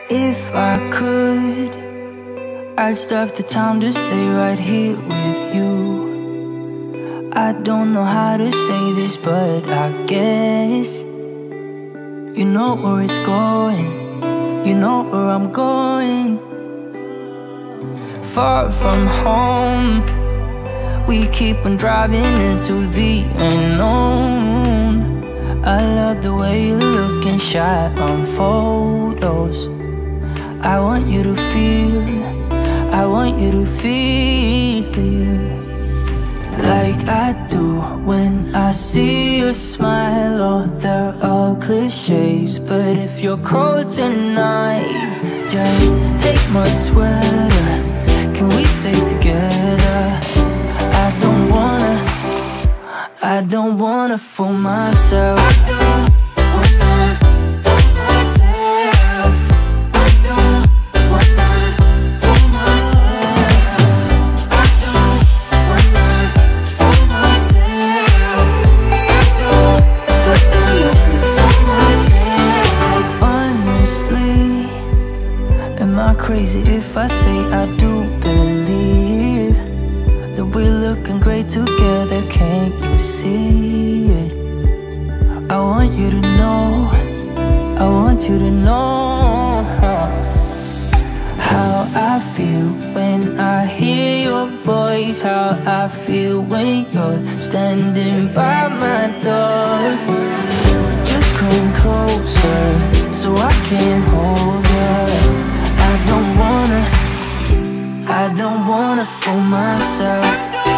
If I could, I'd stop the time to stay right here with you. I don't know how to say this, but I guess you know where it's going, you know where I'm going. Far from home, we keep on driving into the unknown. I love the way you look and shy on photos. I want you to feel, I want you to feel like I do when I see you smile. Oh, they're all cliches, but if you're cold tonight, just take my sweater. Can we stay together? I don't wanna fool myself. Am I crazy if I say I do believe that we're looking great together? Can't you see it? I want you to know, I want you to know how I feel when I hear your voice, how I feel when you're standing by my door. Just come closer so I can hold you. I don't wanna fool myself.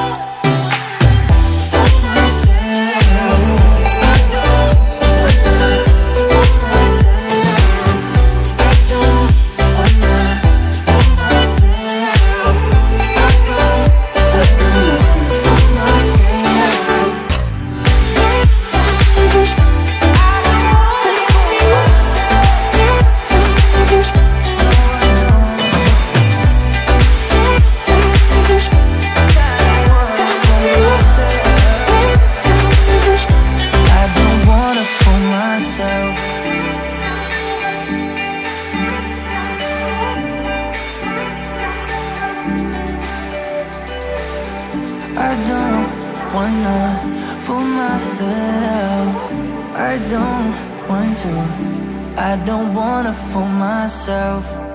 I don't wanna fool myself. I don't want to. I don't wanna fool myself.